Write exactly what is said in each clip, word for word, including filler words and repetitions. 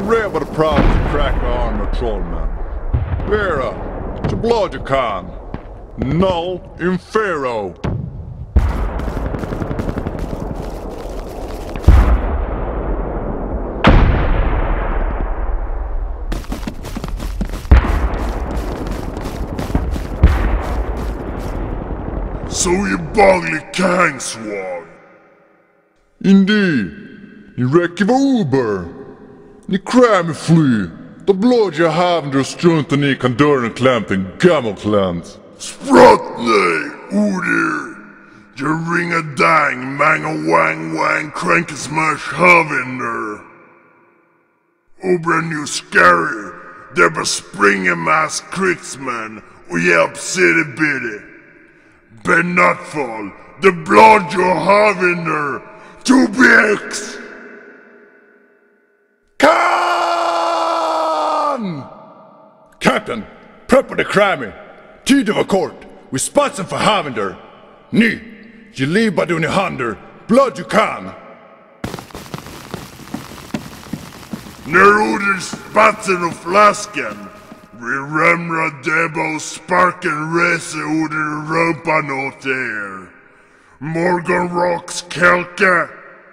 read vad det pratar crack armor trollman. Vera, to blood you can. No infero. So you bogly can swag. Indeed. Ni räcker vad uber. Ni krämer fly. Då blåd jag haven där struntar ni kan dörren klämt en gammal klämt. Sprott nej, odir. Jag ringa dang, manga wang wang, cranky smash havinder. Obra new scary. Där bara springer mass krigsmän och hjälp city bitty. Ben nutfall, the blood you havinder. two B X! Kan! Captain, preppa the crammy. Tid var kort. Vi spatsen för havender. Ni, ge liba du ni hander. Blood you can. När ordet spatsen och flaskan. Vi rämrar debo sparken rese ordet rumpan åt er. Morgan Rocks kelka.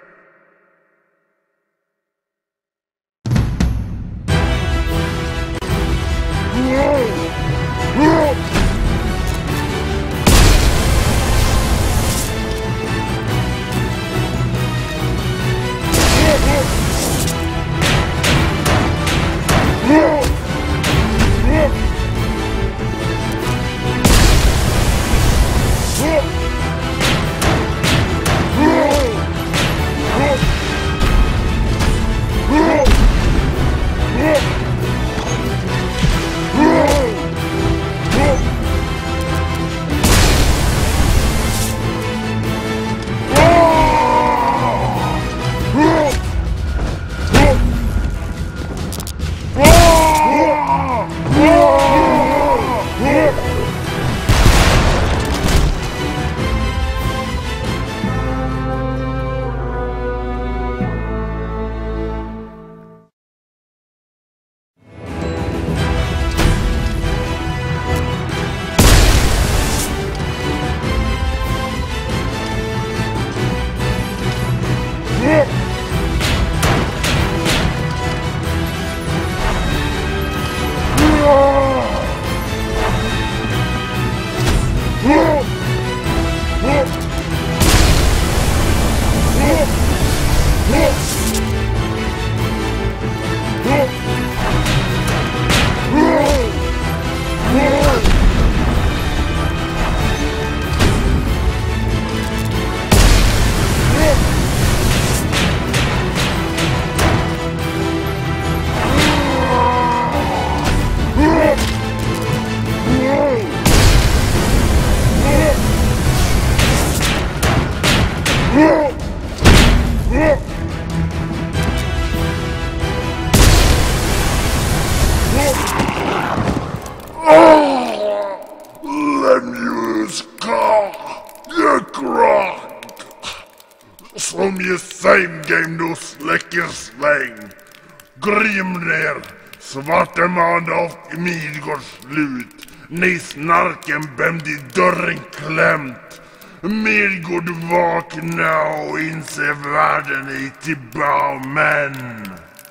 Som je same game nu släcker släng. Grimner, svarte man och mid går slut. Ni snarken bämd i dörren klämt. Midgård vakna och inse världen är tillbaka men.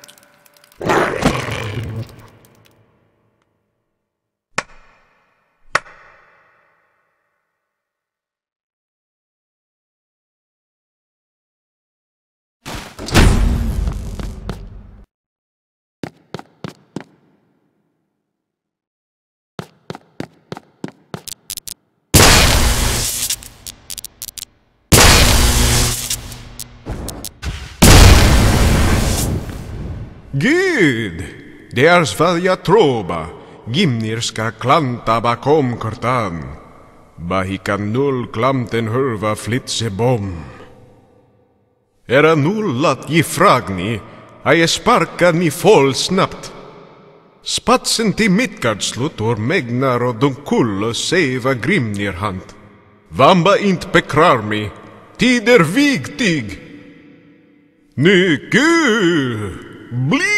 Gud, det är svalja troba, gimnirska klanta bakom kortan. Bahikan null klamten hurva flitse bom. Era nullat ge fragni, a je sparkar ni fall snabbt. Spatsen till Midgardslutor megnar och dunkullo seva grimnirhand. Vamba inte bekrar mig, tid är viktig. Nycke! Bli